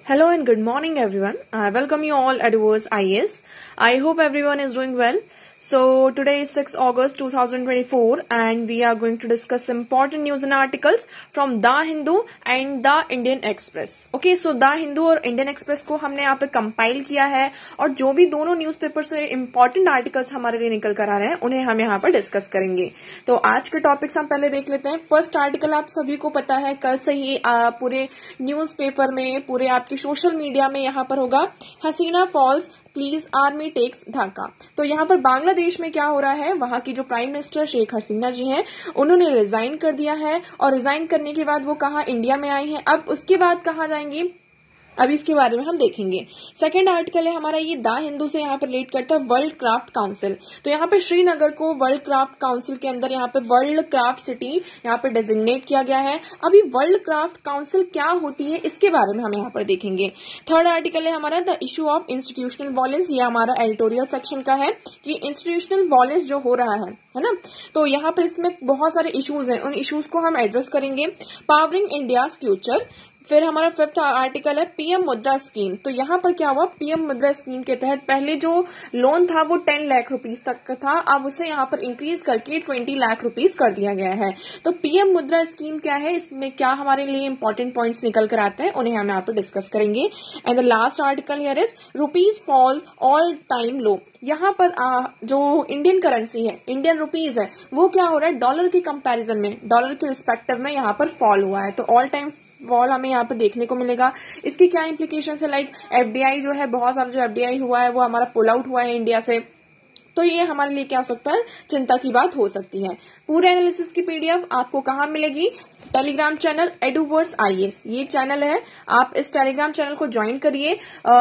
Hello and good morning everyone. I welcome you all at Words IAS. I hope everyone is doing well. So today is 6 August 2024 and we are going to discuss important news and articles from The Hindu and The Indian Express. Okay, so The Hindu और Indian Express को हमने यहाँ पे compile किया है और जो भी दोनों न्यूज़पेपर से इम्पोर्टेंट आर्टिकल्स हमारे लिए निकल कर आ रहे हैं उन्हें हम यहाँ पर डिस्कस करेंगे. तो आज के टॉपिक्स हम पहले देख लेते हैं. फर्स्ट आर्टिकल आप सभी को पता है, कल से ही पूरे न्यूज़पेपर में, पूरे आपके सोशल मीडिया में यहाँ पर होगा, Hasina falls flees army takes Dhaka. तो यहाँ पर बांग्लादेश में क्या हो रहा है, वहां की जो प्राइम मिनिस्टर शेख हसीना जी हैं उन्होंने रिजाइन कर दिया है और रिजाइन करने के बाद वो कहाँ इंडिया में आई हैं. अब उसके बाद कहाँ जाएंगी, अब इसके बारे में हम देखेंगे. सेकंड आर्टिकल है हमारा ये द हिंदू से यहाँ पर रिलेट करता है वर्ल्ड क्राफ्ट काउंसिल. तो यहाँ पे श्रीनगर को वर्ल्ड क्राफ्ट काउंसिल के अंदर यहाँ पे वर्ल्ड क्राफ्ट सिटी यहाँ पे डेजिग्नेट किया गया है. अभी वर्ल्ड क्राफ्ट काउंसिल क्या होती है इसके बारे में हम यहाँ पर देखेंगे. थर्ड आर्टिकल है हमारा the issue of institutional violence. ये हमारा एडिटोरियल सेक्शन का है कि इंस्टीट्यूशनल वॉयलेंस जो हो रहा है ना, तो यहाँ पर इसमें बहुत सारे इश्यूज हैं, उन इश्यूज को हम एड्रेस करेंगे. Powering India's future. फिर हमारा फिफ्थ आर्टिकल है पीएम मुद्रा स्कीम. तो यहाँ पर क्या हुआ, पीएम मुद्रा स्कीम के तहत पहले जो लोन था वो 10 लाख रुपीस तक का था, अब उसे यहाँ पर इंक्रीज करके 20 लाख रुपीस कर दिया गया है. तो पीएम मुद्रा स्कीम क्या है, इसमें क्या हमारे लिए इंपॉर्टेंट पॉइंट्स निकल कर आते हैं उन्हें हम यहाँ पर डिस्कस करेंगे. And the last article here is rupees falls all time low. यहाँ पर जो इंडियन करेंसी है, इंडियन रुपीज है, वो क्या हो रहा है, डॉलर के कंपैरिजन में, डॉलर के रिस्पेक्टिव में यहाँ पर फॉल हुआ है. तो ऑल टाइम फॉल हमें यहाँ पर देखने को मिलेगा. इसकी क्या इंप्लीकेशन है, लाइक एफडीआई जो है, बहुत सारा जो एफडीआई हुआ है वो हमारा पुल आउट हुआ है इंडिया से, तो ये हमारे लिए क्या हो सकता है, चिंता की बात हो सकती है. पूरे एनालिसिस की पीडीएफ आपको कहाँ मिलेगी, टेलीग्राम चैनल एडुवर्ड्स आईएएस, ये चैनल है, आप इस टेलीग्राम चैनल को ज्वाइन करिए.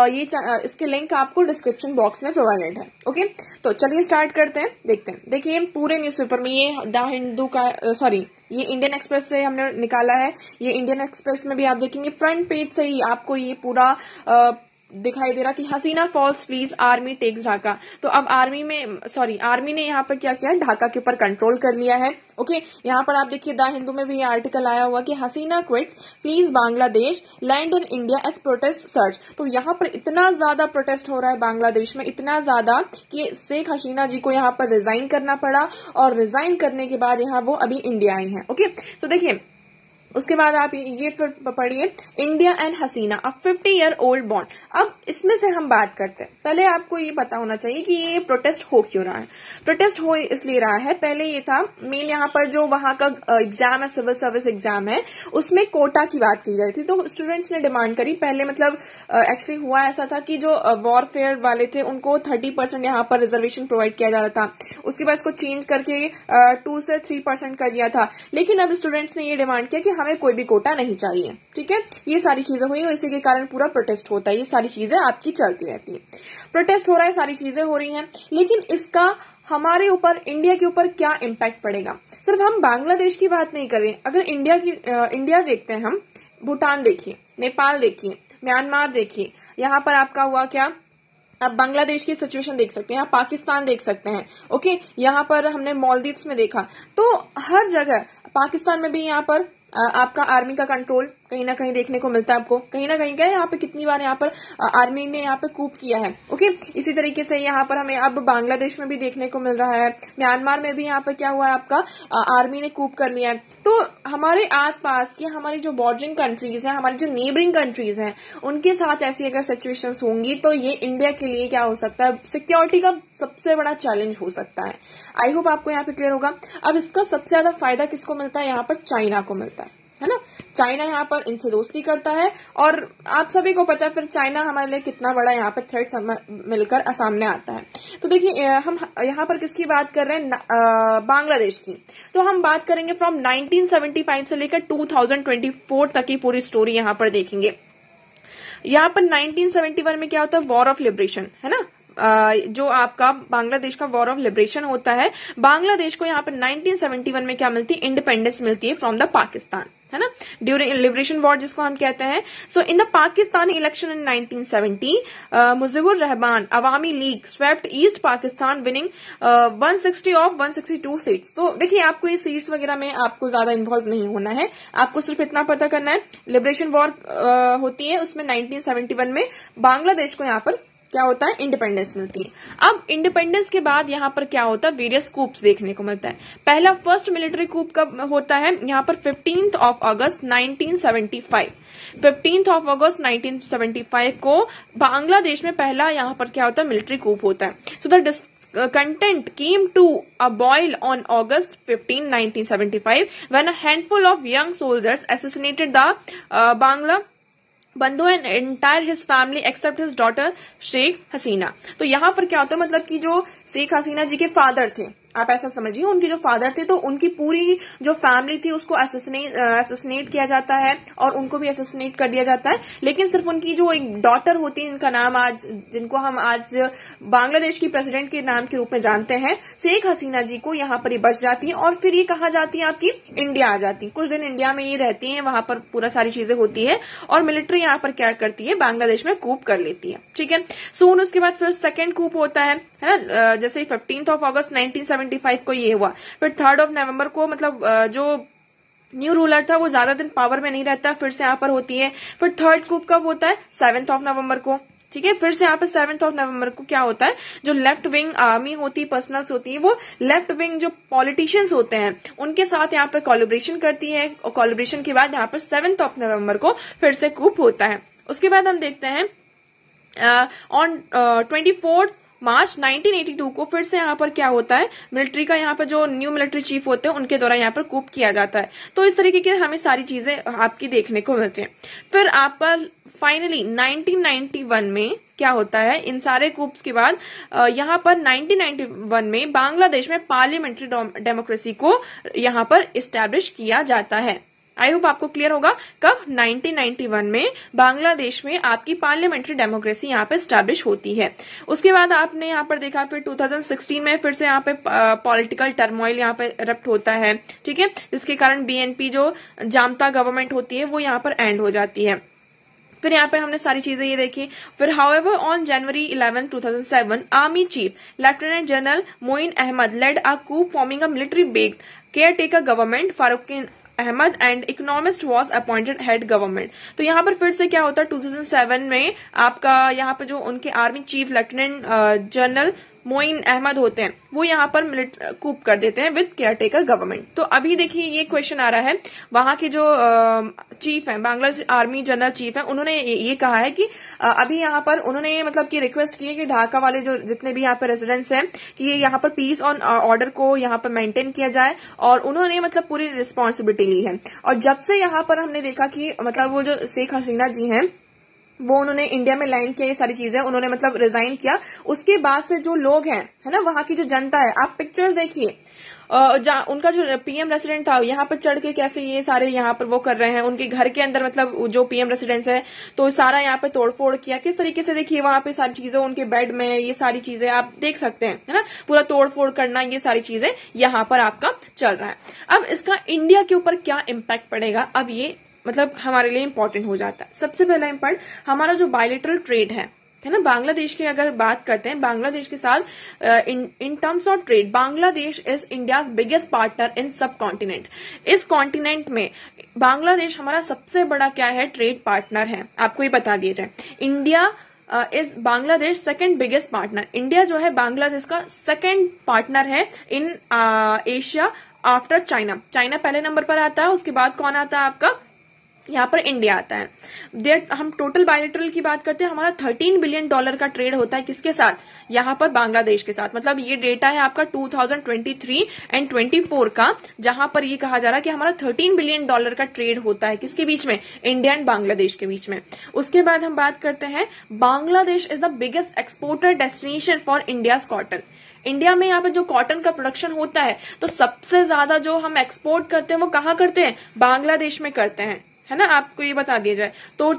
इसके लिंक आपको डिस्क्रिप्शन बॉक्स में प्रोवाइडेड है. ओके, तो चलिए स्टार्ट करते हैं, देखते हैं. देखिए पूरे न्यूज़पेपर में ये द हिंदू का ये इंडियन एक्सप्रेस से हमने निकाला है. ये इंडियन एक्सप्रेस में भी आप देखेंगे फ्रंट पेज से ही आपको ये पूरा दिखाई दे रहा कि Hasina falls flees army takes Dhaka. तो अब आर्मी ने यहाँ पर क्या किया, ढाका के ऊपर कंट्रोल कर लिया है. ओके, यहाँ पर आप देखिए द हिंदू में भी आर्टिकल आया हुआ कि Hasina quits flees Bangladesh land in India as protests surge. तो यहाँ पर इतना ज्यादा प्रोटेस्ट हो रहा है बांग्लादेश में, इतना ज्यादा कि शेख हसीना जी को यहाँ पर रिजाइन करना पड़ा और रिजाइन करने के बाद यहाँ वो अभी इंडिया आई है. ओके, तो देखिए उसके बाद आप ये फिर पढ़िए India and Hasina a 50-year-old bond. अब इसमें से हम बात करते हैं. पहले आपको ये पता होना चाहिए कि ये प्रोटेस्ट हो क्यों रहा है. प्रोटेस्ट हो इसलिए रहा है, पहले ये था मेन यहाँ पर जो वहां का एग्जाम है, सिविल सर्विस एग्जाम है, उसमें कोटा की बात की जाती थी. तो स्टूडेंट्स ने डिमांड करी, पहले मतलब एक्चुअली हुआ ऐसा था कि जो वॉरफेयर वाले थे उनको 30% यहाँ पर रिजर्वेशन प्रोवाइड किया जा रहा था. उसके बाद इसको चेंज करके 2 से 3% कर दिया था. लेकिन अब स्टूडेंट्स ने ये डिमांड किया कि हमें कोई भी कोटा नहीं चाहिए. ठीक है, ये सारी चीजें हुई और इसी के कारण पूरा प्रोटेस्ट होता है. ये सारी चीजें आपकी चलती रहती है. प्रोटेस्ट हो रहा है, सारी चीजें हो रही हैं, लेकिन इसका हमारे ऊपर, इंडिया के ऊपर क्या इम्पैक्ट पड़ेगा. सिर्फ हम बांग्लादेश की बात नहीं कर रहे हैं, अगर इंडिया देखते हैं हम, भूटान देखिए, नेपाल देखिए, म्यांमार देखिए, यहाँ पर आपका हुआ क्या, अब बांग्लादेश की सिचुएशन देख सकते हैं, यहाँ पाकिस्तान देख सकते हैं. ओके, यहाँ पर हमने मालदीव्स में देखा. तो हर जगह, पाकिस्तान में भी यहाँ पर आपका आर्मी का कंट्रोल कहीं ना कहीं देखने को मिलता है आपको. कहीं ना कहीं क्या है, यहाँ पे कितनी बार यहाँ पर आर्मी ने यहाँ पे कूप किया है. ओके, इसी तरीके से यहाँ पर हमें अब बांग्लादेश में भी देखने को मिल रहा है, म्यांमार में भी यहाँ पर क्या हुआ है, आपका आर्मी ने कूप कर लिया है. तो हमारे आसपास की हमारी जो बॉर्डरिंग कंट्रीज हैं, हमारी जो नेबरिंग कंट्रीज हैं, उनके साथ ऐसी अगर सिचुएशंस होंगी तो ये इंडिया के लिए क्या हो सकता है, सिक्योरिटी का सबसे बड़ा चैलेंज हो सकता है. आई होप आपको यहाँ पे क्लियर होगा. अब इसका सबसे ज्यादा फायदा किसको मिलता है, यहाँ पर चाइना को मिलता है ना. चाइना यहाँ पर इनसे दोस्ती करता है और आप सभी को पता है फिर चाइना हमारे लिए कितना बड़ा यहाँ पर थ्रेट मिलकर सामने आता है. तो देखिए हम यहाँ पर किसकी बात कर रहे हैं, बांग्लादेश की. तो हम बात करेंगे फ्रॉम 1975 से लेकर 2024 तक की पूरी स्टोरी यहाँ पर देखेंगे. यहाँ पर 1971 में क्या होता है, वॉर ऑफ लिबरेशन है ना, जो आपका बांग्लादेश का वॉर ऑफ लिबरेशन होता है, बांग्लादेश को यहाँ पर 1971 में क्या मिलती है, इंडिपेंडेंस मिलती है फ्रॉम द पाकिस्तान, है ना, ड्यूरिंग लिबरेशन वॉर जिसको हम कहते हैं. So in the Pakistani election in 1970 Mujibur Rahman Awami League swept east Pakistan winning 160 of 162 seats. तो देखिए आपको ये सीट्स वगैरह में आपको ज्यादा इन्वॉल्व नहीं होना है, आपको सिर्फ इतना पता करना है लिबरेशन वॉर होती है, उसमें 1971 में बांग्लादेश को यहाँ पर क्या होता है, इंडिपेंडेंस मिलती है. अब इंडिपेंडेंस के बाद यहाँ पर क्या होता है, वेरियस कूप्स देखने को मिलता है. पहला फर्स्ट मिलिट्री कूप कब होता है, यहाँ पर 15th of August 1975. 15th of अगस्त 1975 को बांग्लादेश में पहला यहाँ पर क्या होता है, मिलिट्री कूप होता है. So the content came to a boil on August 15, 1975 when a handful of young soldiers assassinated the Bangla Bandhu and entire his family except his daughter Sheikh Hasina. तो यहाँ पर क्या होता है, मतलब कि जो शेख हसीना जी के फादर थे, आप ऐसा समझिए, उनके जो फादर थे तो उनकी पूरी जो फैमिली थी उसको असैसिनेट किया जाता है और उनको भी असैसिनेट कर दिया जाता है. लेकिन सिर्फ उनकी जो एक डॉटर होती है, इनका नाम आज, जिनको हम आज बांग्लादेश की प्रेसिडेंट के नाम के रूप में जानते हैं, शेख हसीना जी को यहाँ पर ये बच जाती है और फिर ये कहा जाती है आपकी इंडिया आ जाती है. कुछ दिन इंडिया में ये रहती है, वहां पर पूरा सारी चीजें होती है और मिलिट्री यहाँ पर क्या करती है, बांग्लादेश में कूप कर लेती है. ठीक है. सोन उसके बाद फिर सेकेंड कूप होता है ना, जैसे 15th ऑफ अगस्त 1975 को ये हुआ. फिर 3rd ऑफ नवंबर को, मतलब जो न्यू रूलर था वो ज्यादा दिन पावर में नहीं रहता, फिर से यहाँ पर होती है. फिर थर्ड कूप कब होता है, 7th ऑफ नवंबर को. ठीक है. फिर से यहाँ पर 7th ऑफ नवंबर को क्या होता है, जो लेफ्ट विंग आर्मी होती है, पर्सनल्स होती है, वो लेफ्ट विंग जो पॉलिटिशियंस होते हैं उनके साथ यहाँ पर कोलैबोरेशन करती है और कोलैबोरेशन के बाद यहाँ पर 7th ऑफ नवंबर को फिर से कूप होता है. उसके बाद हम देखते हैं ऑन 24 मार्च 1982 को फिर से यहाँ पर क्या होता है, मिलिट्री का यहाँ पर जो न्यू मिलिट्री चीफ होते हैं उनके द्वारा यहाँ पर कूप किया जाता है. तो इस तरीके की हमें सारी चीजें आपकी देखने को मिलती हैं. फिर आप पर फाइनली 1991 में क्या होता है, इन सारे कूप्स के बाद यहाँ पर 1991 में बांग्लादेश में पार्लियामेंट्री डेमोक्रेसी को यहाँ पर इस्टेब्लिश किया जाता है. आई होप आपको क्लियर होगा कब, 1991 में बांग्लादेश में आपकी पार्लियामेंट्री डेमोक्रेसी यहाँ पे स्टैब्लिश होती है. उसके बाद आपने यहाँ पर देखा फिर 2016 में फिर से यहाँ पे पॉलिटिकल टर्मोइल यहाँ पे इरप्ट होता है. ठीक है. जिसके कारण बीएनपी जो जामता गवर्नमेंट होती है वो यहाँ पर एंड हो जाती है. फिर यहाँ पे हमने सारी चीजें ये देखी. फिर however on January 11, 2007 army chief lieutenant general Moeen Ahmed led a coup forming a military based caretaker government. Fakhruddin Ahmed and economist was appointed head government. तो यहाँ पर फिर से क्या होता है, 2007 में आपका यहाँ पर जो उनके army chief lieutenant general Moeen Ahmed होते हैं वो यहाँ पर कूप कर देते हैं विद केयरटेकर गवर्नमेंट. तो अभी देखिए ये क्वेश्चन आ रहा है, वहां के जो चीफ हैं, बांग्लादेश आर्मी जनरल चीफ हैं, उन्होंने ये कहा है कि अभी यहाँ पर उन्होंने मतलब कि रिक्वेस्ट की है कि ढाका वाले जो जितने भी यहाँ पर रेजिडेंट्स हैं कि यहाँ पर पीस ऑन ऑर्डर को यहाँ पर मेंटेन किया जाए और उन्होंने मतलब पूरी रिस्पॉन्सिबिलिटी ली है. और जब से यहाँ पर हमने देखा कि मतलब वो जो शेख हसीना जी हैं वो उन्होंने इंडिया में लैंड किया, ये सारी चीजें उन्होंने मतलब रिजाइन किया, उसके बाद से जो लोग हैं, है ना, वहां की जो जनता है, आप पिक्चर्स देखिए, उनका जो पीएम रेसिडेंट था यहाँ पर चढ़ के कैसे ये सारे यहाँ पर वो कर रहे हैं उनके घर के अंदर, मतलब जो पीएम रेसिडेंस है तो सारा यहाँ पे तोड़फोड़ किया, किस तरीके से देखिए वहां पे सारी चीजें उनके बेड में, ये सारी चीजें आप देख सकते हैं, है ना, पूरा तोड़फोड़ करना, ये सारी चीजें यहाँ पर आपका चल रहा है. अब इसका इंडिया के ऊपर क्या इम्पैक्ट पड़ेगा, अब ये मतलब हमारे लिए इंपॉर्टेंट हो जाता है. सबसे पहला इम्पैक्ट हमारा जो बायलैटरल ट्रेड है ना, बांग्लादेश की अगर बात करते हैं, बांग्लादेश के साथ in terms of trade Bangladesh is India's biggest partner in subcontinent. इस कॉन्टिनेंट में बांग्लादेश हमारा सबसे बड़ा क्या है, ट्रेड पार्टनर है. आपको ये बता दिया जाए, India is Bangladesh second biggest partner. India जो है बांग्लादेश का सेकंड पार्टनर है in Asia after China. China पहले नंबर पर आता है, उसके बाद कौन आता है आपका, यहाँ पर इंडिया आता है. हम टोटल बायलैटरल की बात करते हैं, हमारा $13 बिलियन का ट्रेड होता है किसके साथ, यहाँ पर बांग्लादेश के साथ. मतलब ये डेटा है आपका 2023 एंड 24 का, जहां पर ये कहा जा रहा है कि हमारा $13 बिलियन का ट्रेड होता है किसके बीच में, इंडिया एंड बांग्लादेश के बीच में. उसके बाद हम बात करते हैं, Bangladesh is the biggest exporter destination for India's cotton. India में यहाँ पे जो कॉटन का प्रोडक्शन होता है तो सबसे ज्यादा जो हम एक्सपोर्ट करते हैं वो कहाँ करते हैं, बांग्लादेश में करते हैं, है ना, आपको ये बता दिया जाए तो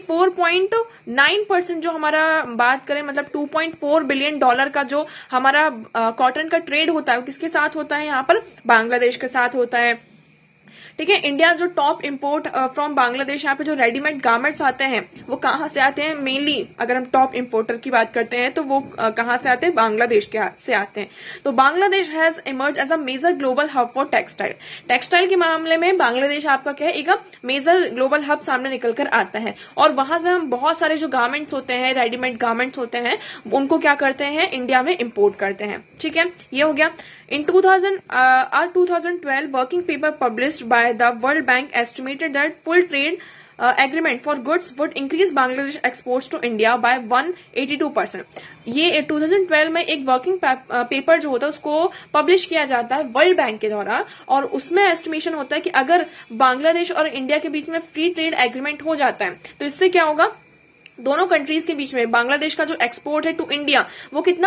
34.9% जो हमारा बात करें मतलब 2.4 बिलियन डॉलर का जो हमारा कॉटन का ट्रेड होता है वो किसके साथ होता है, यहाँ पर बांग्लादेश के साथ होता है। ठीक है, इंडिया जो टॉप इंपोर्ट फ्रॉम बांग्लादेश, यहाँ पे जो रेडीमेड गारमेंट्स आते हैं वो कहाँ से आते हैं, मेनली अगर हम टॉप इंपोर्टर की बात करते हैं तो वो कहाँ से आते हैं, बांग्लादेश के से आते हैं। तो Bangladesh has emerge as a major global hub for textile. Textile के मामले में बांग्लादेश आपका क्या है, एक मेजर ग्लोबल हब सामने निकल कर आता है और वहां से हम बहुत सारे जो गारमेंट्स होते हैं, रेडीमेड गारमेंट्स होते हैं, उनको क्या करते हैं, इंडिया में इम्पोर्ट करते हैं। ठीक है, ये हो गया। In 2012 working paper published by the World Bank estimated that full trade agreement for goods would increase Bangladesh exports to India by 182%। ये 2012 में एक वर्किंग पेपर जो होता है उसको पब्लिश किया जाता है वर्ल्ड बैंक के द्वारा और उसमें एस्टिमेशन होता है कि अगर बांग्लादेश और इंडिया के बीच में फ्री ट्रेड एग्रीमेंट हो जाता है तो इससे क्या होगा, दोनों कंट्रीज के बीच में बांग्लादेश का जो एक्सपोर्ट है टू इंडिया वो कितना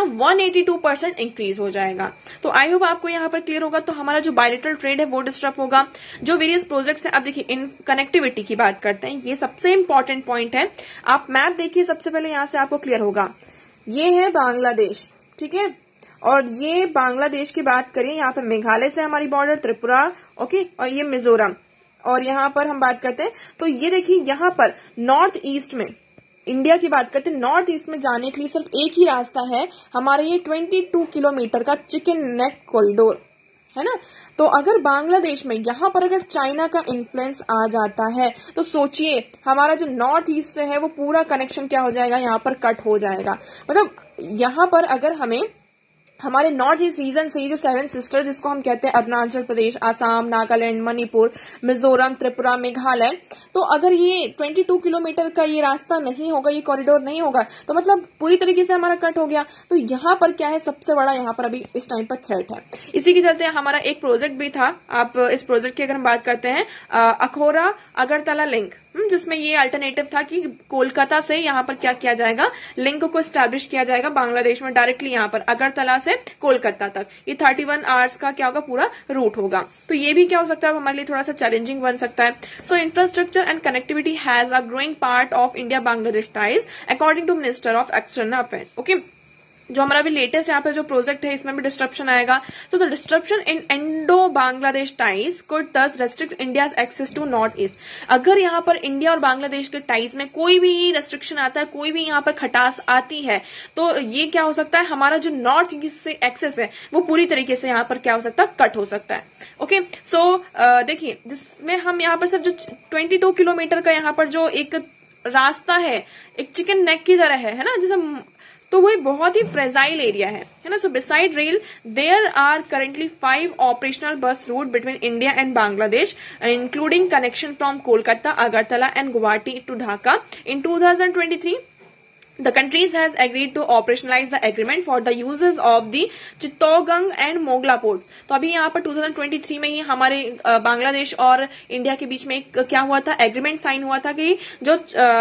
182% इंक्रीज हो जाएगा। तो आई होप आपको यहाँ पर क्लियर होगा। तो हमारा जो बायलैटरल ट्रेड है वो डिस्टर्ब होगा, जो वेरियस प्रोजेक्ट्स हैं। अब देखिए इन कनेक्टिविटी की बात करते हैं, ये सबसे इंपॉर्टेंट पॉइंट है। आप मैप देखिए, सबसे पहले यहाँ से आपको क्लियर होगा, ये है बांग्लादेश, ठीक है, और ये बांग्लादेश की बात करें, यहाँ पर मेघालय से हमारी बॉर्डर, त्रिपुरा, ओके, और ये मिजोरम, और यहाँ पर हम बात करते हैं तो ये देखिए यहाँ पर नॉर्थ ईस्ट में इंडिया की बात करते हैं, नॉर्थ ईस्ट में जाने के लिए सिर्फ एक ही रास्ता है हमारा, ये 22 किलोमीटर का चिकन नेक कॉरिडोर है ना। तो अगर बांग्लादेश में यहाँ पर अगर चाइना का इन्फ्लुएंस आ जाता है तो सोचिए हमारा जो नॉर्थ ईस्ट से है वो पूरा कनेक्शन क्या हो जाएगा, यहाँ पर कट हो जाएगा। मतलब यहाँ पर अगर हमें हमारे नॉर्थ ईस्ट रीजन से जो 7 सिस्टर जिसको हम कहते हैं अरुणाचल प्रदेश, आसाम, नागालैंड, मणिपुर, मिजोरम, त्रिपुरा, मेघालय, तो अगर ये 22 किलोमीटर का ये रास्ता नहीं होगा, ये कॉरिडोर नहीं होगा तो मतलब पूरी तरीके से हमारा कट हो गया। तो यहाँ पर क्या है, सबसे बड़ा यहाँ पर अभी इस टाइम पर थ्रेट है। इसी के चलते हमारा एक प्रोजेक्ट भी था, आप इस प्रोजेक्ट की अगर हम बात करते हैं अखौरा अगरतला लिंक, जिसमें ये अल्टरनेटिव था कि कोलकाता से यहाँ पर क्या किया जाएगा, लिंक को एस्टैब्लिश किया जाएगा बांग्लादेश में डायरेक्टली यहाँ पर अगरतला से कोलकाता तक। ये 31 आवर्स का क्या होगा, पूरा रूट होगा। तो ये भी क्या हो सकता है, हमारे लिए थोड़ा सा चैलेंजिंग बन सकता है। So infrastructure and connectivity has a growing part of India Bangladesh ties according to minister of external affairs. Okay, जो हमारा भी लेटेस्ट यहाँ पे जो प्रोजेक्ट है इसमें भी डिस्ट्रप्शन आएगा। तो the disruption in Indo Bangladesh ties could thus restrict India's access to north east. अगर यहाँ पर इंडिया और बांग्लादेश के टाइज में कोई भी रेस्ट्रिक्शन आता है, कोई भी यहाँ पर खटास आती है, तो ये क्या हो सकता है, हमारा जो नॉर्थ ईस्ट से एक्सेस है वो पूरी तरीके से यहाँ पर क्या हो सकता है, कट हो सकता है। ओके, सो देखिए जिसमें हम यहाँ पर सब जो 22 किलोमीटर का यहाँ पर जो एक रास्ता है, एक चिकन नेक की तरह है ना, जैसे तो वो बहुत ही फ्रेजाइल एरिया है ना। So beside rail there are currently 5 operational bus route between India and Bangladesh including connection from Kolkata, Agartala and Guwahati to Dhaka. In 2023 the countries has agreed to operationalize the agreement for the uses of the Chittagong and Mongla ports. तो अभी यहाँ पर 2023 में ही हमारे बांग्लादेश और India के बीच में एक क्या हुआ था, एग्रीमेंट साइन हुआ था कि जो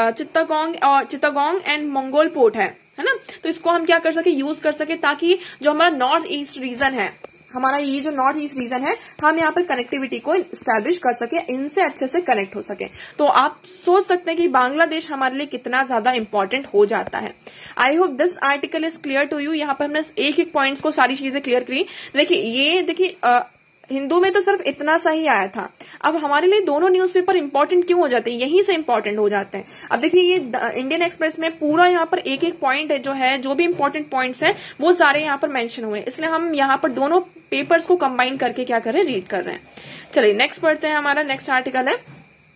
चित्तौगंग एंड मंगोल पोर्ट है ना, तो इसको हम क्या कर सके, यूज कर सके, ताकि जो हमारा नॉर्थ ईस्ट रीजन है, हमारा ये जो नॉर्थ ईस्ट रीजन है, हम यहाँ पर कनेक्टिविटी को स्टैब्लिश कर सके, इनसे अच्छे से कनेक्ट हो सके। तो आप सोच सकते हैं कि बांग्लादेश हमारे लिए कितना ज्यादा इंपॉर्टेंट हो जाता है। I hope this article is clear to you. यहाँ पर हमने एक एक पॉइंट्स को सारी चीजें क्लियर करी। देखिए हिंदू में तो सिर्फ इतना सा ही आया था, अब हमारे लिए दोनों न्यूज़पेपर इंपॉर्टेंट क्यों हो जाते हैं, यहीं से इंपॉर्टेंट हो जाते हैं। अब देखिए ये इंडियन एक्सप्रेस में पूरा यहाँ पर एक एक पॉइंट है जो भी इंपॉर्टेंट पॉइंट्स हैं वो सारे यहाँ पर मेंशन हुए, इसलिए हम यहाँ पर दोनों पेपर्स को कंबाइन करके क्या कर रहे हैं, रीड कर रहे हैं। चलिए नेक्स्ट पढ़ते हैं। हमारा नेक्स्ट आर्टिकल है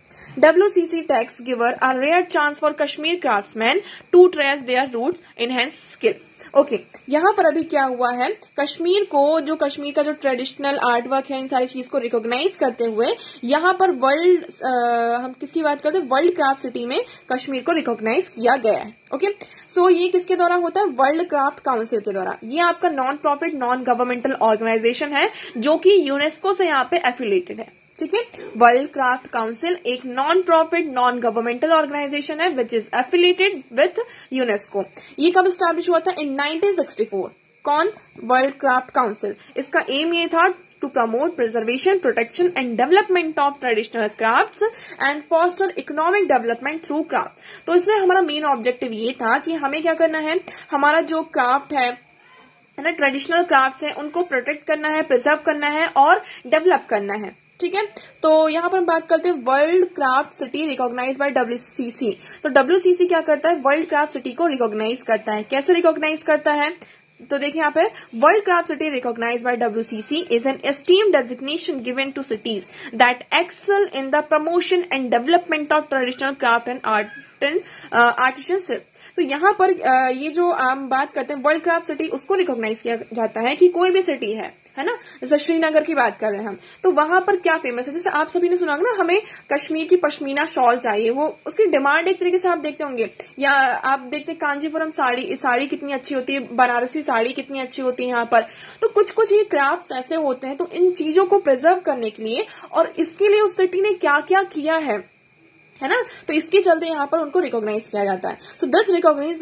WCC tax giver a rare chance for Kashmir craftsmen to trace their roots, enhance skill। Okay, यहाँ पर अभी क्या हुआ है, कश्मीर का जो ट्रेडिशनल आर्ट वर्क है, इन सारी चीज को रिकॉग्नाइज करते हुए यहाँ पर वर्ल्ड हम किसकी बात करते हैं, वर्ल्ड क्राफ्ट सिटी में कश्मीर को रिकॉग्नाइज किया गया है। ओके, सो ये किसके द्वारा होता है, वर्ल्ड क्राफ्ट काउंसिल के द्वारा। ये आपका non profit non governmental organisation है जो कि यूनेस्को से यहाँ पे एफिलिएटेड है। ठीक है, वर्ल्ड क्राफ्ट काउंसिल एक non profit non governmental organisation है which is affiliated with UNESCO. ये कब स्टैब्लिश हुआ था, इन 1964। कौन, वर्ल्ड क्राफ्ट काउंसिल। इसका एम ये था to promote preservation, protection and development of traditional crafts and foster economic development through craft. तो इसमें हमारा मेन ऑब्जेक्टिव ये था कि हमें क्या करना है, हमारा जो क्राफ्ट है ना, ट्रेडिशनल क्राफ्ट्स हैं, उनको प्रोटेक्ट करना है, प्रिजर्व करना है और डेवलप करना है. ठीक है, तो यहाँ पर हम बात करते हैं world craft city recognise by WCC. तो WCC क्या करता है, वर्ल्ड क्राफ्ट सिटी को रिकॉग्नाइज करता है. कैसे रिकॉग्नाइज करता है, तो देखिए यहाँ पे world craft city recognise by WCC is an esteemed designation given to cities that excel in the promotion and development of traditional craft and art and artisanship. तो यहाँ पर ये जो हम बात करते हैं वर्ल्ड क्राफ्ट सिटी, उसको रिकॉग्नाइज किया जाता है कि कोई भी सिटी है ना, जैसे श्रीनगर की बात कर रहे हैं हम, तो वहां पर क्या फेमस है. जैसे आप सभी ने सुना ना, हमें कश्मीर की पश्मीना शॉल चाहिए, वो उसकी डिमांड एक तरीके से आप देखते होंगे, या आप देखते हैं कांजीपुरम साड़ी कितनी अच्छी होती है, बनारसी साड़ी कितनी अच्छी होती है यहाँ पर. तो कुछ कुछ ये क्राफ्ट ऐसे होते हैं. तो इन चीजों को प्रिजर्व करने के लिए और इसके लिए उस सिटी ने क्या क्या किया है ना, तो इसके चलते यहाँ पर उनको रिकॉग्नाइज किया जाता है. So this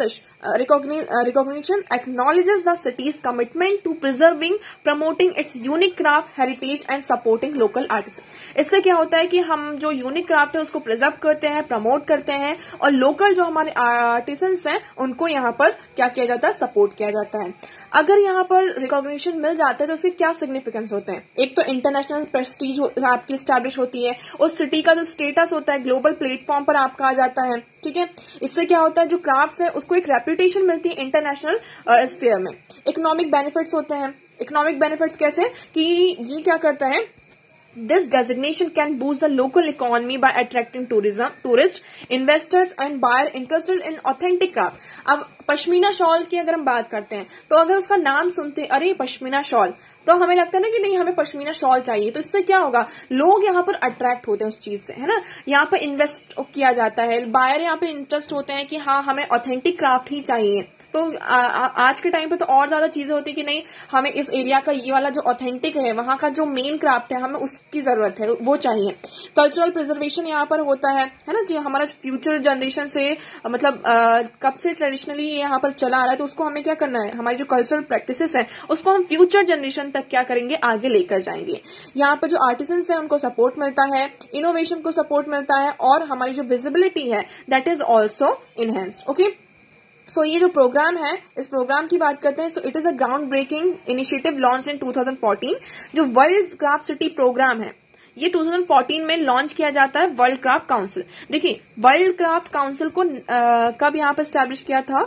recognition acknowledges the city's commitment to preserving, promoting its unique craft heritage and supporting local artisans. इससे क्या होता है कि हम जो यूनिक क्राफ्ट है उसको प्रिजर्व करते हैं, प्रमोट करते हैं और लोकल जो हमारे आर्टिसंस हैं उनको यहाँ पर क्या किया जाता है, सपोर्ट किया जाता है. अगर यहाँ पर रिकॉग्निशन मिल जाता है तो उसके क्या सिग्निफिकेंस होते हैं. एक तो इंटरनेशनल प्रेस्टीज आपकी स्टैब्लिश होती है, उस सिटी का जो स्टेटस होता है ग्लोबल प्लेटफॉर्म पर आपका आ जाता है. ठीक है, इससे क्या होता है, जो क्राफ्ट है उसको एक रेप्यूटेशन मिलती है इंटरनेशनल स्फीयर में. इकोनॉमिक बेनिफिट्स होते हैं. इकोनॉमिक बेनिफिट्स कैसे कि ये क्या करता है, this designation can boost the local economy by attracting tourists, investors and buyer interested in authentic craft. अब पश्मीना शॉल की अगर हम बात करते हैं तो अगर उसका नाम सुनते हैं, अरे पश्मीना शॉल, तो हमें लगता है ना कि नहीं हमें पश्मीना शॉल चाहिए. तो इससे क्या होगा, लोग यहाँ पर अट्रैक्ट होते हैं उस चीज से, है ना. यहाँ पर इन्वेस्ट किया जाता है, बायर यहाँ पे इंटरेस्ट होते हैं कि हाँ हमें ऑथेंटिक क्राफ्ट ही चाहिए. तो आज के टाइम पे तो और ज्यादा चीजें होती है कि नहीं हमें इस एरिया का ये वाला जो ऑथेंटिक है, वहां का जो मेन क्राफ्ट है, हमें उसकी जरूरत है, वो चाहिए. कल्चरल प्रिजर्वेशन यहाँ पर होता है ना, जो हमारा फ्यूचर जनरेशन से मतलब कब से ट्रेडिशनली यहाँ पर चला आ रहा है, तो उसको हमें क्या करना है, हमारी जो कल्चरल प्रैक्टिसेस है उसको हम फ्यूचर जनरेशन तक क्या करेंगे, आगे लेकर जाएंगे. यहाँ पर जो आर्टिसंस है उनको सपोर्ट मिलता है, इनोवेशन को सपोर्ट मिलता है और हमारी जो विजिबिलिटी है that is also enhanced. Okay, so ये जो प्रोग्राम है, इस प्रोग्राम की बात करते हैं. So it is a ground breaking initiative launch in 2014. जो वर्ल्ड क्राफ्ट सिटी प्रोग्राम है ये 2014 में लॉन्च किया जाता है वर्ल्ड क्राफ्ट काउंसिल. देखिए वर्ल्ड क्राफ्ट काउंसिल को कब यहाँ पर स्टैब्लिश किया था,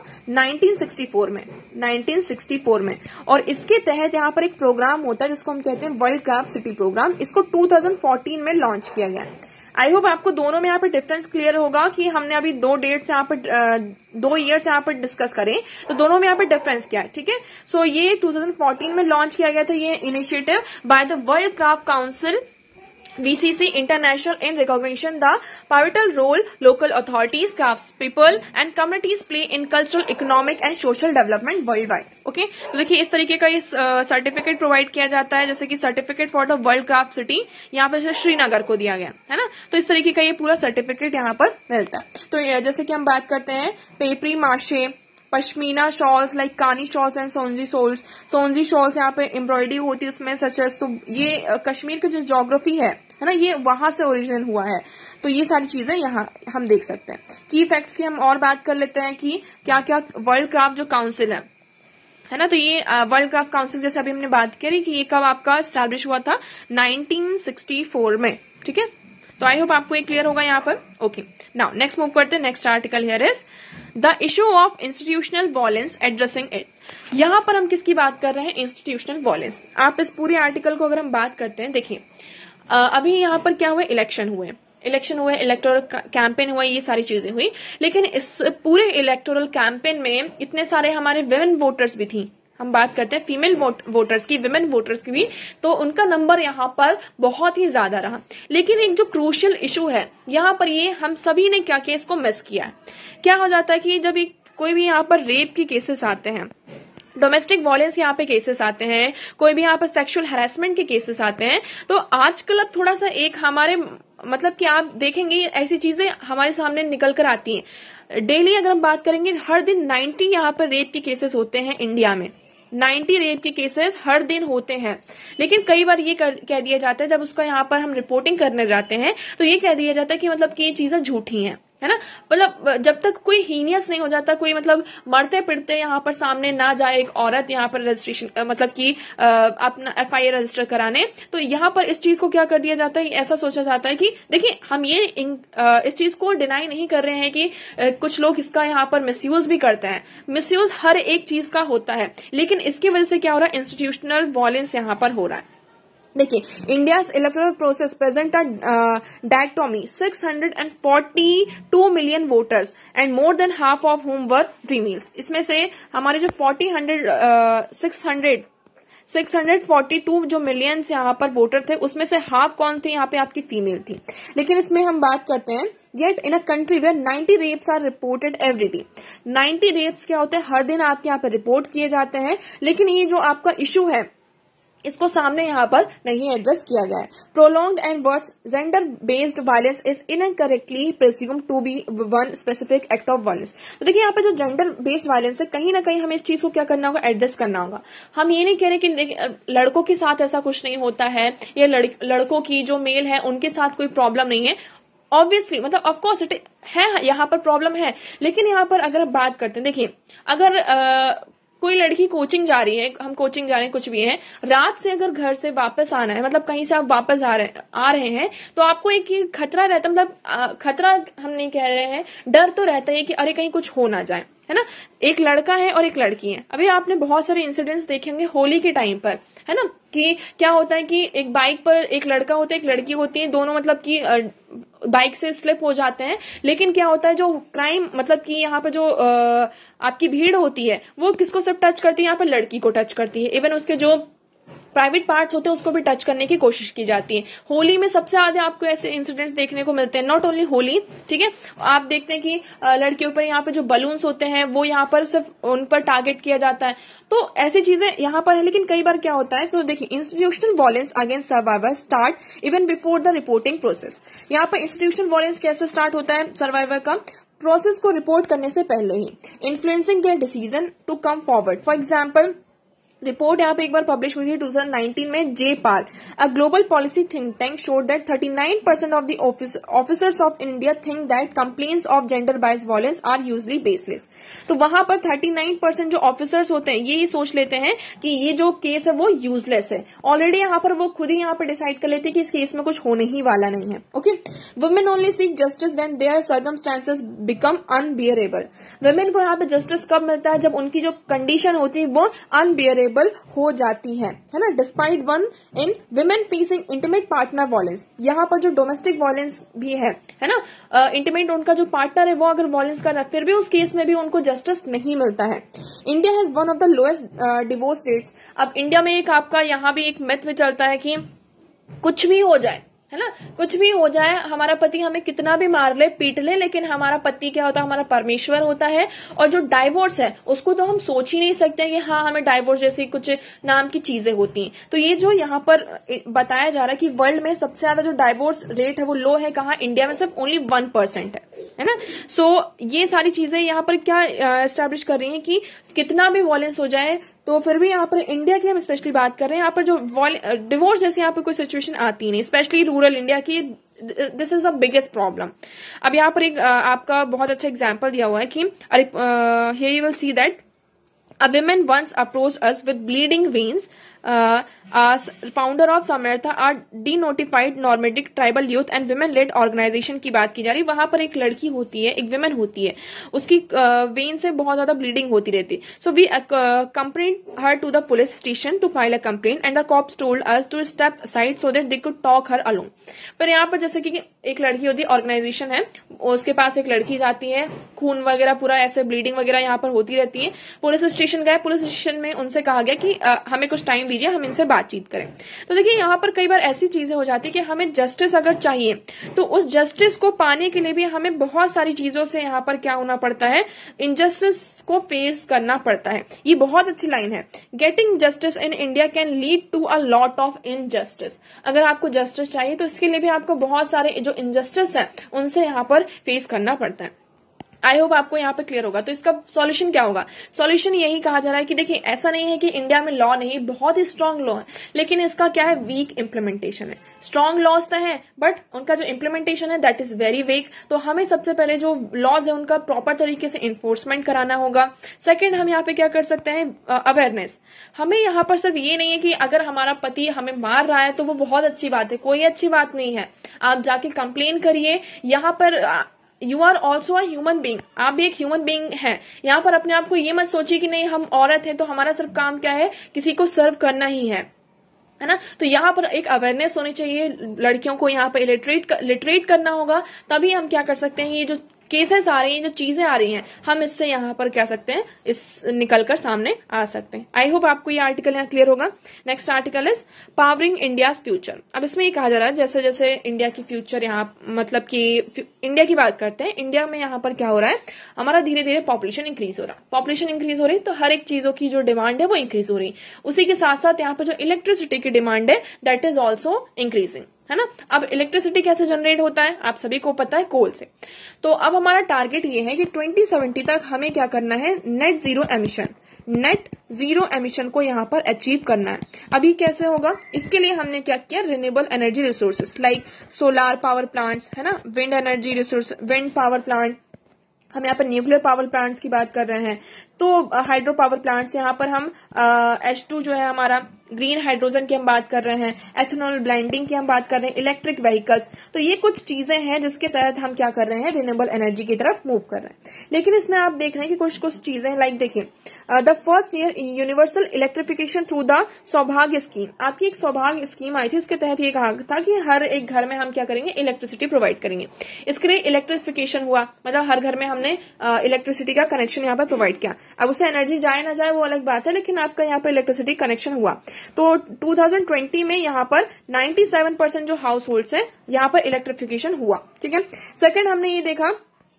1964 में. और इसके तहत यहाँ पर एक प्रोग्राम होता है जिसको हम कहते हैं वर्ल्ड क्राफ्ट सिटी प्रोग्राम. इसको 2014 में लॉन्च किया गया. आई होप आपको दोनों में यहाँ पर डिफरेंस क्लियर होगा कि हमने अभी 2 डेट्स यहाँ पर 2 ईयर्स यहाँ पर डिस्कस करें तो दोनों में यहाँ पर डिफरेंस क्या है. ठीक है, सो ये 2014 में लॉन्च किया गया था ये initiative by the world craft council VCC International in recognition the pivotal role local authorities, craftspeople and communities play in cultural, economic and social development worldwide. Okay, तो देखिए इस तरीके का ये सर्टिफिकेट प्रोवाइड किया जाता है, जैसे कि certificate for the world craft city यहाँ पर श्रीनगर को दिया गया है ना. तो इस तरीके का ये पूरा सर्टिफिकेट यहाँ पर मिलता है. तो जैसे कि हम बात करते हैं papier mache, pashmina shawls like Kani shawls and Sozni shawls यहाँ पे एम्ब्रॉयडरी होती है उसमें सचेस. तो ये कश्मीर की जो ज्योग्राफी है ना, ये वहां से ओरिजिनल हुआ है. तो ये सारी चीजें यहाँ हम देख सकते हैं. की फैक्ट्स की हम और बात कर लेते हैं कि क्या क्या वर्ल्ड क्राफ्ट जो काउंसिल है ना, तो ये वर्ल्ड क्राफ्ट काउंसिल जैसे अभी हमने बात करी कि ये कब आपका स्टैब्लिश हुआ था, 1964 में. ठीक है, तो आई होप आपको ये क्लियर होगा यहाँ पर. ओके, नाउ नेक्स्ट मूव करते हैं. Next article here is the issue of institutional violence addressing it. यहाँ पर हम किसकी बात कर रहे हैं, इंस्टीट्यूशनल वॉयलेंस. आप इस पूरे आर्टिकल को अगर हम बात करते हैं, देखिए अभी यहाँ पर क्या हुआ, इलेक्शन हुए, इलेक्टोरल कैंपेन हुआ, ये सारी चीजें हुई. लेकिन इस पूरे इलेक्टोरल कैंपेन में इतने सारे हमारे विमेन वोटर्स भी थी. हम बात करते हैं फीमेल वोटर्स की, विमेन वोटर्स की भी, तो उनका नंबर यहाँ पर बहुत ही ज्यादा रहा. लेकिन एक जो क्रूशियल इशू है यहाँ पर, ये हम सभी ने क्या किया, इसको मिस किया है. क्या हो जाता है कि जब कोई भी यहाँ पर रेप के केसेस आते हैं, डोमेस्टिक वायलेंस यहाँ पे केसेस आते हैं, कोई भी यहाँ पर सेक्सुअल हैरेसमेंट के केसेस आते हैं, तो आजकल अब थोड़ा सा एक हमारे मतलब कि आप देखेंगे ऐसी चीजें हमारे सामने निकल कर आती हैं. डेली अगर हम बात करेंगे, हर दिन 90 यहाँ पर रेप के केसेस होते हैं इंडिया में. 90 रेप के केसेस हर दिन होते हैं। लेकिन कई बार ये कह दिया जाता है, जब उसका यहाँ पर हम रिपोर्टिंग करने जाते हैं तो ये कह दिया जाता है कि मतलब कि ये चीजें झूठी हैं, है ना। मतलब जब तक कोई हीनियस नहीं हो जाता, कोई मतलब मरते पिटते यहाँ पर सामने ना जाए एक औरत यहाँ पर रजिस्ट्रेशन मतलब कि अपना FIR रजिस्टर कराने, तो यहाँ पर इस चीज को क्या कर दिया जाता है, ऐसा सोचा जाता है कि देखिए हम ये इस चीज को डिनाई नहीं कर रहे हैं कि कुछ लोग इसका यहाँ पर मिसयूज भी करते हैं। मिसयूज हर एक चीज का होता है, लेकिन इसकी वजह से क्या हो रहा है, इंस्टीट्यूशनल वायलेंस यहाँ पर हो रहा है। देखिए, India's electoral process present a dichotomy 642 million voters and more than half of whom were females. इसमें से हमारे जो 642 जो मिलियंस यहाँ पर वोटर थे, उसमें से हाफ कौन थे, यहाँ पे आपकी फीमेल थी। लेकिन इसमें हम बात करते हैं, yet in a country where 90 rapes are reported every day. 90 rapes क्या होते हैं, हर दिन आपके यहाँ पे रिपोर्ट किए जाते हैं, लेकिन ये जो आपका इशू है इसको सामने यहाँ पर नहीं एड्रेस किया गया है। Prolonged and words gender based violence is incorrectly presumed to be one specific act of violence. तो देखिए, यहाँ पर जो जेंडर बेस्ड वायलेंस है, कहीं ना कहीं हमें इस चीज को क्या करना होगा, एड्रेस करना होगा। हम ये नहीं कह रहे कि लड़कों के साथ ऐसा कुछ नहीं होता है, या लड़कों की जो मेल है उनके साथ कोई प्रॉब्लम नहीं है। ऑब्वियसली मतलब ऑफकोर्स इट है, यहाँ पर प्रॉब्लम है, लेकिन यहाँ पर अगर बात करते हैं, देखिए अगर कोई लड़की कोचिंग जा रही है, हम कोचिंग जा रहे हैं, कुछ भी है, रात से अगर घर से वापस आना है, मतलब कहीं से आप वापस आ रहे हैं, तो आपको एक खतरा रहता है, मतलब खतरा हम नहीं कह रहे हैं, डर तो रहता है कि अरे कहीं कुछ हो ना जाए, है ना। एक लड़का है और एक लड़की है। अभी आपने बहुत सारे इंसिडेंट्स देखेंगे होली के टाइम पर, है ना, कि क्या होता है कि एक बाइक पर एक लड़का होता है, एक लड़की होती है, दोनों मतलब कि बाइक से स्लिप हो जाते हैं। लेकिन क्या होता है, जो क्राइम मतलब कि यहाँ पे जो आपकी भीड़ होती है, वो किसको सिर्फ टच करती है, यहाँ पर लड़की को टच करती है। इवन उसके जो प्राइवेट पार्ट्स होते हैं उसको भी टच करने की कोशिश की जाती है। होली में सबसे ज्यादा आपको ऐसे इंसिडेंट्स देखने को मिलते हैं, नॉट ओनली होली, ठीक है। आप देखते हैं कि लड़कियों पर यहाँ पे जो बलून्स होते हैं वो यहाँ पर सिर्फ उन पर टारगेट किया जाता है, तो ऐसी चीजें यहाँ पर है। लेकिन कई बार क्या होता है, सो देखिए, institutional violence against survivor start even before the reporting process. यहाँ पर इंस्टीट्यूशनल वायलेंस कैसे स्टार्ट होता है सर्वाइवर का, प्रोसेस को रिपोर्ट करने से पहले ही, influencing their decision to come forward. For example, report यहाँ पे एक बार पब्लिश हुई थी 2019 में, JPAL a global policy think tank showed that 39% of the officers of India think that complaints of gender bias violence are usually baseless. तो वहां पर 39% जो ऑफिसर्स होते हैं ये सोच लेते हैं कि ये जो केस है वो यूजलेस है। ऑलरेडी यहाँ पर वो खुद ही यहाँ पर डिसाइड कर लेते हैं कि इस केस में कुछ होने ही वाला नहीं है। Okay, women only seek justice when their circumstances become unbearable. Women को यहाँ पे जस्टिस कब मिलता है, जब उनकी जो कंडीशन होती है वो अनबियरेबल हो जाती है ना। Despite one in women facing intimate partner violence, यहाँ पर जो डोमेस्टिक वायलेंस भी है ना, इंटीमेट उनका जो पार्टनर है वो अगर वायलेंस कर रहा है, फिर भी उस केस में भी उनको जस्टिस नहीं मिलता है। India has one of the lowest divorce rates. अब इंडिया में एक आपका यहाँ भी एक मिथ में चलता है कि कुछ भी हो जाए, है ना, कुछ भी हो जाए, हमारा पति हमें कितना भी मार ले पीट ले, लेकिन हमारा पति क्या होता है, हमारा परमेश्वर होता है। और जो डाइवोर्स है उसको तो हम सोच ही नहीं सकते कि हाँ हमें डाइवोर्स जैसी कुछ नाम की चीजें होती हैं। तो ये जो यहाँ पर बताया जा रहा है कि वर्ल्ड में सबसे ज्यादा जो डाइवोर्स रेट है वो लो है, कहाँ, इंडिया में सिर्फ ओनली 1% है ना। सो ये सारी चीजें यहाँ पर क्या एस्टेब्लिश कर रही है कि कितना भी वायलेंस हो जाए तो फिर भी यहाँ पर इंडिया की हम स्पेशली बात कर रहे हैं, यहाँ पर जो डिवोर्स जैसे यहाँ पर कोई सिचुएशन आती नहीं, स्पेशली रूरल इंडिया की, this is the biggest problem. अब यहाँ पर एक आपका बहुत अच्छा एग्जांपल दिया हुआ है कि here you will see that a woman once approached us with bleeding veins. As founder of Samartha are denotified nomadic tribal youth and women led organization की बात की जा रही। वहां पर एक लड़की होती है, एक विमेन होती है, उसकी वेन से बहुत ज्यादा ब्लीडिंग होती रहती। So we accompanied her to the police station to file a complaint and the cops told us to step aside so that they could talk her alone। पर यहाँ पर जैसे कि एक लड़की होती है, ऑर्गेनाइजेशन है, उसके पास एक लड़की जाती है, खून वगैरह पूरा ऐसे ब्लीडिंग वगैरह यहाँ पर होती रहती है। पुलिस स्टेशन गए, पुलिस स्टेशन में उनसे कहा गया कि हमें कुछ टाइम दीजिए, हम इनसे बातचीत करें। तो देखिए यहाँ पर कई बार ऐसी चीजें हो जाती है कि हमें जस्टिस अगर चाहिए तो उस जस्टिस को पाने के लिए भी हमें बहुत सारी चीजों से यहाँ पर क्या होना पड़ता है, इनजस्टिस को फेस करना पड़ता है। ये बहुत अच्छी लाइन है, getting justice in India can lead to a lot of injustice. अगर आपको जस्टिस चाहिए तो इसके लिए भी आपको बहुत सारे जो इनजस्टिस है उनसे यहाँ पर फेस करना पड़ता है। आई होप आपको यहाँ पे क्लियर होगा। तो इसका सॉल्यूशन क्या होगा? सॉल्यूशन यही कहा जा रहा है कि देखिए ऐसा नहीं है कि इंडिया में लॉ नहीं, बहुत ही स्ट्रांग लॉ है, लेकिन इसका क्या है, वीक इंप्लीमेंटेशन है। स्ट्रांग लॉज तो है बट उनका जो इंप्लीमेंटेशन है दैट इज वेरी वीक। तो हमें सबसे पहले जो लॉज है उनका प्रॉपर तरीके से इन्फोर्समेंट कराना होगा। सेकेंड, हम यहाँ पे क्या कर सकते हैं, अवेयरनेस। हमें यहाँ पर सिर्फ ये नहीं है कि अगर हमारा पति हमें मार रहा है तो वो बहुत अच्छी बात है, कोई अच्छी बात नहीं है, आप जाके कंप्लेन करिए। यहाँ पर you are also a human being, आप भी एक ह्यूमन बींग हैं। यहाँ पर अपने आप को ये मत सोचिए कि नहीं हम औरत हैं तो हमारा सिर्फ काम क्या है, किसी को सर्व करना ही है ना। तो यहाँ पर एक अवेयरनेस होनी चाहिए, लड़कियों को यहाँ पर लिटरेट करना होगा, तभी हम क्या कर सकते हैं, ये जो केसेस आ रही हैं, जो चीजें आ रही हैं, हम इससे यहाँ पर क्या सकते हैं, इस निकलकर सामने आ सकते हैं। आई होप आपको ये आर्टिकल यहाँ क्लियर होगा। Next article is powering India's future. अब इसमें ये कहा जा रहा है जैसे जैसे इंडिया की फ्यूचर, यहाँ मतलब कि इंडिया की बात करते हैं, इंडिया में यहाँ पर क्या हो रहा है, हमारा धीरे धीरे पॉपुलेशन इंक्रीज हो रहा है। पॉपुलेशन इंक्रीज हो रही है तो हर एक चीजों की जो डिमांड है वो इंक्रीज हो रही है। उसी के साथ साथ यहाँ पर जो इलेक्ट्रिसिटी की डिमांड है दैट इज ऑल्सो इंक्रीजिंग, है ना। अब इलेक्ट्रिसिटी कैसे जनरेट होता है, आप सभी को पता है, कोल से। तो अब हमारा टारगेट ये है कि 2070 तक हमें क्या करना है, नेट जीरो एमिशन को यहाँ पर अचीव करना है। अभी कैसे होगा, इसके लिए हमने क्या किया, renewable energy resources like solar power plants, है ना, wind energy resource, wind power plant, हम यहाँ पर न्यूक्लियर पावर प्लांट्स की बात कर रहे हैं। तो हाइड्रो पावर प्लांट्स, यहाँ पर हम H2 जो है हमारा ग्रीन हाइड्रोजन की हम बात कर रहे हैं, एथेनॉल ब्लेंडिंग की हम बात कर रहे हैं, इलेक्ट्रिक व्हीकल्स। तो ये कुछ चीजें हैं जिसके तहत हम क्या कर रहे हैं, रिन्यूएबल एनर्जी की तरफ मूव कर रहे हैं। लेकिन इसमें आप देख रहे हैं कि कुछ चीजें लाइक देखिए, the first year universal electrification through the Saubhagya scheme, आपकी एक सौभाग्य स्कीम आई थी, इसके तहत ये कहा था कि हर एक घर में हम क्या करेंगे, इलेक्ट्रिसिटी प्रोवाइड करेंगे। इसके लिए इलेक्ट्रिफिकेशन हुआ, मतलब हर घर में हमने इलेक्ट्रिसिटी का कनेक्शन यहाँ पर प्रोवाइड किया। अब उसे एनर्जी जाए ना जाए वो अलग बात है, लेकिन आपका यहाँ पर इलेक्ट्रिसिटी कनेक्शन हुआ। तो 2020 में यहाँ पर 97% जो हाउस होल्ड है यहाँ पर इलेक्ट्रिफिकेशन हुआ, ठीक है। सेकंड, हमने ये देखा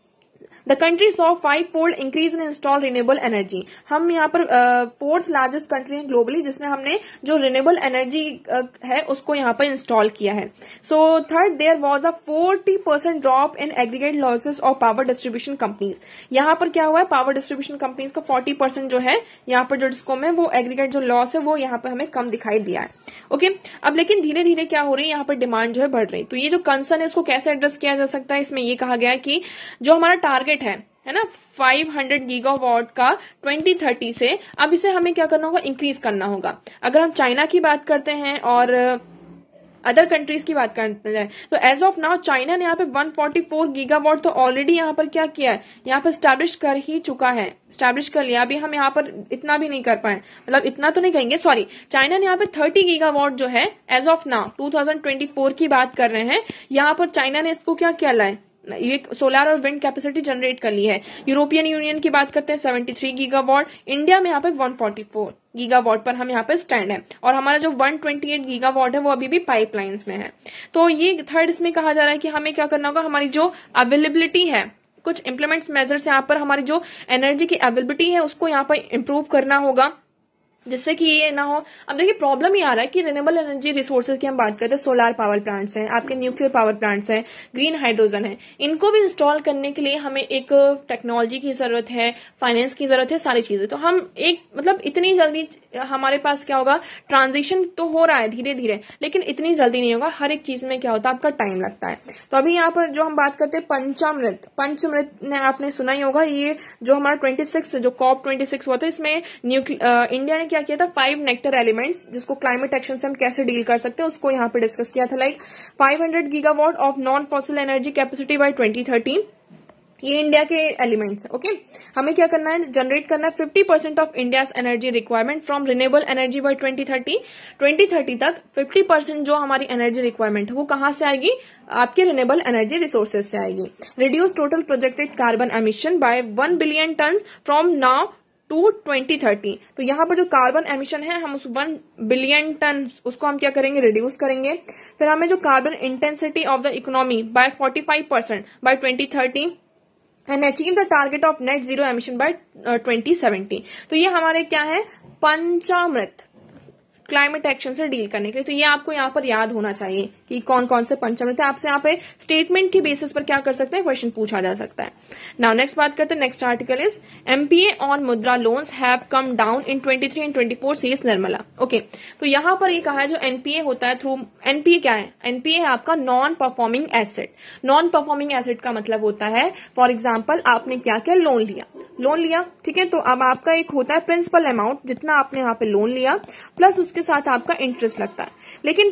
the country saw 5-fold increase in install renewable energy. हम यहाँ पर 4th लार्जेस्ट कंट्री है ग्लोबली जिसमें हमने जो रिन्यूएबल एनर्जी है उसको यहाँ पर इंस्टॉल किया है। So third, there was a 40% drop in aggregate losses of power distribution companies. यहाँ पर क्या हुआ है, पावर डिस्ट्रीब्यूशन कंपनीज का 40% जो है यहाँ पर जो डिस्को में वो एग्रीगेट जो लॉस है वो यहाँ पर हमें कम दिखाई दिया है। ओके, अब लेकिन धीरे धीरे क्या हो रही है, यहाँ पर डिमांड जो है बढ़ रही है। तो ये जो कंसर्न है इसको कैसे एड्रेस किया जा सकता है, इसमें ये कहा गया है कि जो हमारा टारगेट है ना 500 गीगावाट का 2030 से, अब इसे हमें क्या करना होगा, इंक्रीज करना होगा। अगर हम चाइना की बात करते हैं और अदर कंट्रीज की बात करते हैं तो एज ऑफ नाउ चाइना ने यहाँ पे 144 गीगावाट तो ऑलरेडी यहाँ पर क्या किया है, यहाँ पर स्टैब्लिश कर ही चुका है, स्टैब्लिश कर लिया। अभी हम यहाँ पर इतना भी नहीं कर पाए, मतलब इतना तो नहीं कहेंगे, सॉरी, चाइना ने यहाँ पे 30 गीगावाट जो है एज ऑफ नाउ 2024 की बात कर रहे हैं, यहाँ पर चाइना ने इसको क्या किया है, ये सोलर और विंड कैपेसिटी जनरेट कर ली है। यूरोपियन यूनियन की बात करते हैं 73 गीगावाट, इंडिया में यहाँ पे 144 गीगावाट पर हम यहाँ पे स्टैंड है, और हमारा जो 128 गीगावाट है वो अभी भी पाइपलाइंस में है। तो ये थर्ड इसमें कहा जा रहा है कि हमें क्या करना होगा, हमारी जो अवेलेबिलिटी है, कुछ इंप्लीमेंट्स मेजर्स यहाँ पर हमारी जो एनर्जी की अवेलेबिलिटी है उसको यहाँ पर इंप्रूव करना होगा, जिससे कि ये ना हो। अब देखिए प्रॉब्लम ये आ रहा है कि रिन्यूएबल एनर्जी रिसोर्सेज की हम बात करते हैं, सोलार पावर प्लांट्स हैं, आपके न्यूक्लियर पावर प्लांट्स हैं, ग्रीन हाइड्रोजन है, इनको भी इंस्टॉल करने के लिए हमें एक टेक्नोलॉजी की जरूरत है, फाइनेंस की जरूरत है, सारी चीजें। तो हम एक मतलब इतनी जल्दी हमारे पास क्या होगा, ट्रांजिशन तो हो रहा है धीरे धीरे, लेकिन इतनी जल्दी नहीं होगा, हर एक चीज में क्या होता है, आपका टाइम लगता है। तो अभी यहाँ पर जो हम बात करते हैं पंचामृत ने आपने सुना ही होगा, ये जो हमारा 26 जो COP26 हुआ था, इसमें इंडिया ने क्या किया था, 5 नेक्टर एलिमेंट्स जिसको क्लाइमेट एक्शन से हम कैसे डील कर सकते हैं उसको यहाँ पे डिस्कस किया था, like 500 gigawatt of non fossil energy capacity by 2030। ये इंडिया के एलिमेंट्स है। ओके, हमें क्या करना है, जनरेट करना है 50% of India's energy requirement from renewable energy by 2030 तक 50% जो हमारी एनर्जी रिक्वायरमेंट है वो कहां से आएगी, आपके रिन्यूएबल एनर्जी रिसोर्सेज से आएगी। Reduce total projected carbon emission by 1 billion ton from now to 2030। तो यहाँ पर जो कार्बन एमिशन है हम उस 1 बिलियन टन उसको हम क्या करेंगे, रिड्यूस करेंगे। फिर हमें जो carbon intensity of the economy by 45% by 2030 and achieve the target of net zero emission by 2070। तो ये हमारे क्या है, पंचामृत क्लाइमेट एक्शन से डील करने के लिए। तो ये आपको यहाँ पर याद होना चाहिए कि कौन कौन से पंचामृत है। आपसे यहाँ पे स्टेटमेंट के बेसिस पर क्या कर सकते हैं, क्वेश्चन पूछा जा सकता है। नाउ नेक्स्ट बात करते हैं, next article is NPA on Mudra loans have come down in 23 and 24 says Nirmala. Okay, तो यहाँ पर ये कहा है जो एनपीए होता है थ्रू, एनपीए क्या है, एनपीए है आपका non performing asset. Non performing asset का मतलब होता है फॉर एग्जाम्पल आपने क्या किया, लोन लिया, ठीक है। तो अब आपका एक होता है प्रिंसिपल अमाउंट जितना आपने यहाँ पे लोन लिया प्लस उसके साथ आपका इंटरेस्ट लगता है। लेकिन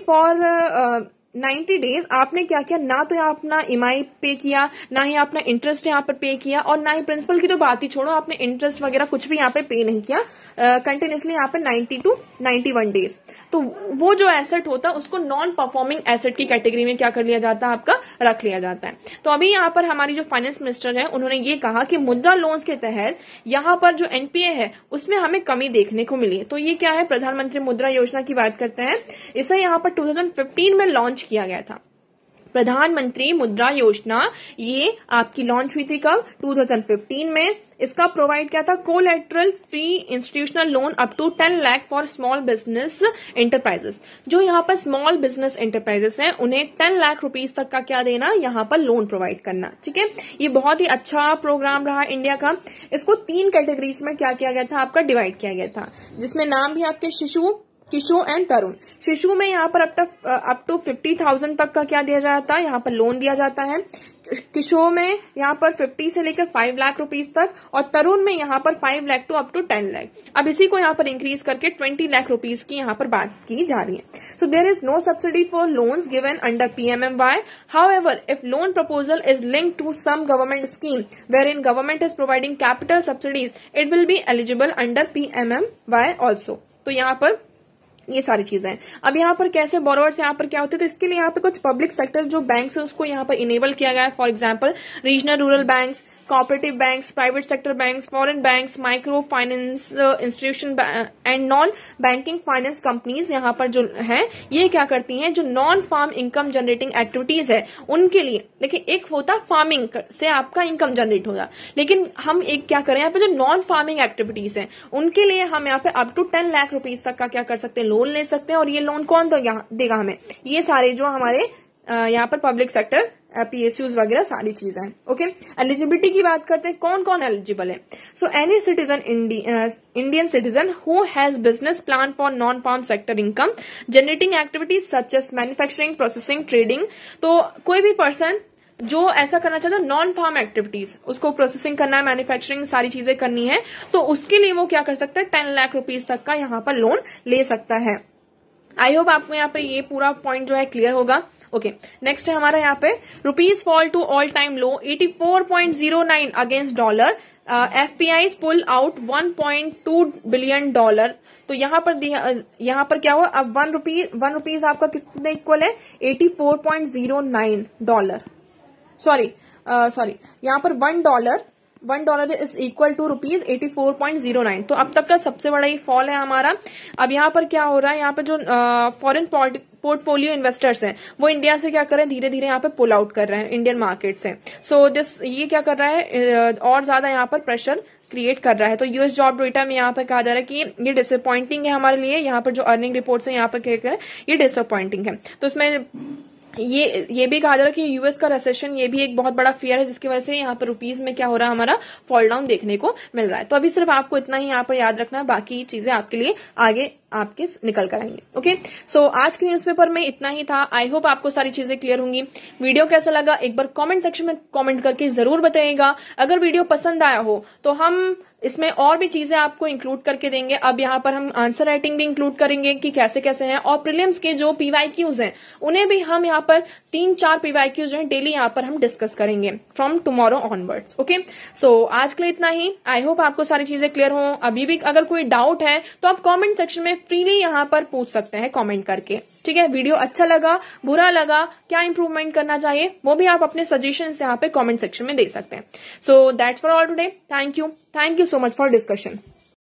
फॉर 90 डेज आपने क्या किया, ना तो यहाँ अपना ईएमआई पे किया, ना ही अपना इंटरेस्ट यहाँ पर पे किया, और ना ही प्रिंसिपल की तो बात ही छोड़ो, आपने इंटरेस्ट वगैरह कुछ भी यहाँ पे पे नहीं किया कंटिन्यूसली यहाँ पे 90 to 91 डेज। तो वो जो एसेट होता है उसको नॉन परफॉर्मिंग एसेट की कैटेगरी में क्या कर लिया जाता है, आपका रख लिया जाता है। तो अभी यहाँ पर हमारी जो फाइनेंस मिनिस्टर है उन्होंने ये कहा कि मुद्रा लोन्स के तहत यहाँ पर जो एनपीए है उसमें हमें कमी देखने को मिली है। तो ये क्या है, प्रधानमंत्री मुद्रा योजना की बात करते हैं। इसे यहाँ पर 2015 में लॉन्च किया गया था, प्रधानमंत्री मुद्रा योजना। ये आपकी लॉन्च हुई थी कब, 2015 में। इसका प्रोवाइड क्या था, collateral free institutional loan up to 10 lakh for small business enterprises. जो यहाँ पर स्मॉल बिजनेस एंटरप्राइजेस हैं उन्हें 10 लाख रुपीज तक का क्या देना, यहाँ पर लोन प्रोवाइड करना, ठीक है। ये बहुत ही अच्छा प्रोग्राम रहा इंडिया का। इसको 3 कैटेगरीज में क्या किया गया था, आपका डिवाइड किया गया था, जिसमें नाम भी आपके शिशु, किशोर एंड तरुण। शिशु में यहाँ पर अप टू 50,000 तक का क्या दिया जाता है, यहाँ पर लोन दिया जाता है। किशोर में यहाँ पर 50 से लेकर 5 लाख रुपीज तक, और तरुण में यहाँ पर 5 lakh to up to 10 lakh. अब इसी को यहाँ पर इंक्रीज करके 20 लाख रुपीज की यहाँ पर बात की जा रही है। So there is no subsidy for loans given under PMMY. However if loan proposal is linked to some government scheme where in government is providing capital subsidies, it will be eligible under PMMY also. तो यहाँ पर ये सारी चीजें। अब यहाँ पर कैसे बोरोवर्स यहाँ पर क्या होते हैं, तो इसके लिए यहाँ पे कुछ पब्लिक सेक्टर जो बैंक्स है उसको यहाँ पर इनेबल किया गया है। For example regional rural banks, cooperative banks, private sector banks, foreign banks, micro finance institution and non banking finance companies यहाँ पर जो है ये क्या करती हैं, जो non farm income generating activities है उनके लिए। लेकिन एक होता फार्मिंग से आपका इनकम जनरेट होगा, लेकिन हम एक क्या करें यहाँ पे जो नॉन फार्मिंग एक्टिविटीज है उनके लिए हम यहाँ पे अप टू 10 लाख रुपीज तक का क्या कर सकते हैं, लोन ले सकते हैं। और ये लोन कौन देगा हमें, ये सारे जो हमारे यहाँ पर पब्लिक सेक्टर पीएसयूज वगैरह सारी चीजें हैं। ओके, एलिजिबिलिटी की बात करते हैं, कौन कौन एलिजिबल है। So any citizen, Indian citizen who has business plan for non farm sector income generating activities such as manufacturing, processing, trading. तो कोई भी पर्सन जो ऐसा करना चाहता है नॉन फार्म एक्टिविटीज, उसको प्रोसेसिंग करना है, मैन्युफैक्चरिंग सारी चीजें करनी है, तो उसके लिए वो क्या कर सकता है, 10 लाख रुपीज तक का यहाँ पर लोन ले सकता है। आई होप आपको यहाँ पे ये पूरा पॉइंट जो है क्लियर होगा। ओके, नेक्स्ट है हमारा यहाँ पे rupees fall to all time low 84.09 against dollar, FPI pull out 1.2 billion dollar. तो यहाँ पर क्या हुआ, अब 1 रुपीज आपका कितने इक्वल है, 84.09 डॉलर, सॉरी यहाँ पर $1 इज इक्वल टू रुपीज 84.09। तो अब तक का सबसे बड़ा ही फॉल है हमारा। अब यहाँ पर क्या हो रहा है, यहाँ पे जो फॉरेन पोर्टफोलियो इन्वेस्टर्स हैं वो इंडिया से क्या कर रहे हैं, धीरे धीरे यहाँ पे पुल आउट कर रहे हैं इंडियन मार्केट से। सो ये क्या कर रहा है, और ज्यादा यहाँ पर प्रेशर क्रिएट कर रहा है। तो यूएस जॉब डेटा में यहाँ पर कहा जा रहा है कि ये डिसअपॉइंटिंग है हमारे लिए। यहाँ पर जो अर्निंग रिपोर्ट्स है यहाँ पर क्या कर ये डिसअपॉइंटिंग है। तो इसमें ये भी कहा जा रहा है कि यूएस का रिसेशन ये भी एक बहुत बड़ा फियर है, जिसकी वजह से यहाँ पर रुपीज में क्या हो रहा है, हमारा फॉल डाउन देखने को मिल रहा है। तो अभी सिर्फ आपको इतना ही यहाँ पर याद रखना है, बाकी चीजें आपके लिए आगे आपके निकल कर आएंगे। ओके, सो आज के न्यूज़पेपर में इतना ही था। आई होप आपको सारी चीजें क्लियर होंगी। वीडियो कैसा लगा एक बार कमेंट सेक्शन में कमेंट करके जरूर बताइएगा। अगर वीडियो पसंद आया हो तो हम इसमें और भी चीजें आपको इंक्लूड करके देंगे। अब यहाँ पर हम आंसर राइटिंग भी इंक्लूड करेंगे कि कैसे कैसे हैं, और प्रीलिम्स के जो पीवाईक्यूज हैं उन्हें भी हम यहाँ पर 3-4 पीवाईक्यूज हैं डेली यहाँ पर हम डिस्कस करेंगे from tomorrow onwards. Okay, so आज के लिए इतना ही। आई होप आपको सारी चीजें क्लियर हो। अभी भी अगर कोई डाउट है तो आप कॉमेंट सेक्शन में फ्रीली यहाँ पर पूछ सकते हैं कॉमेंट करके। ठीक है, वीडियो अच्छा लगा, बुरा लगा, क्या इंप्रूवमेंट करना चाहिए, वो भी आप अपने सजेशंस यहाँ पे कमेंट सेक्शन में दे सकते हैं। So that's for all today. Thank you so much for discussion.